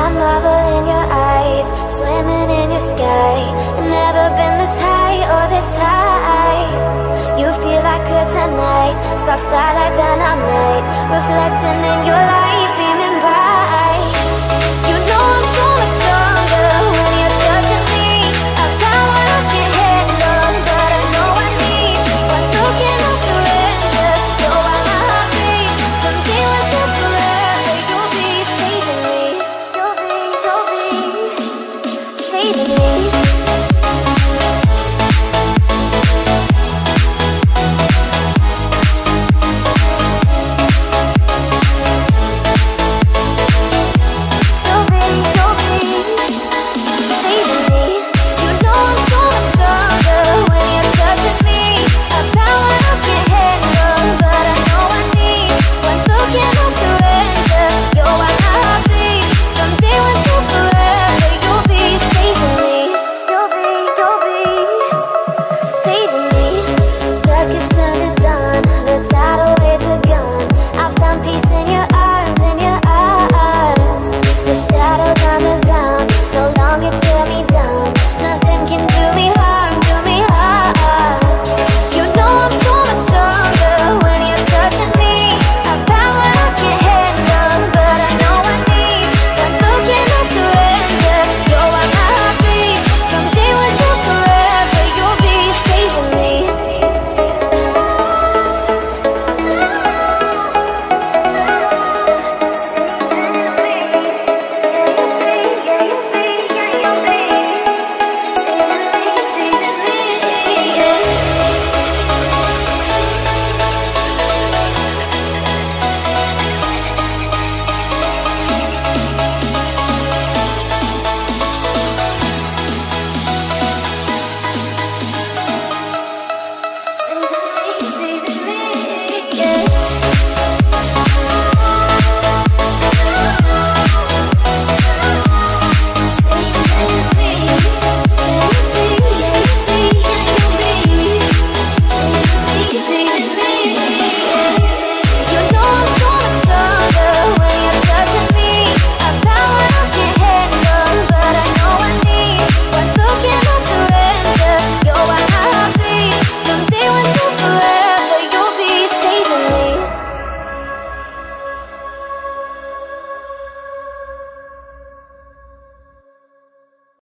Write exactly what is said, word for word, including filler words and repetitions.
I marvel in your eyes, swimming in your sky. I've never been this high or this high. You feel like kryptonite, sparks fly like dynamite, reflecting in your light.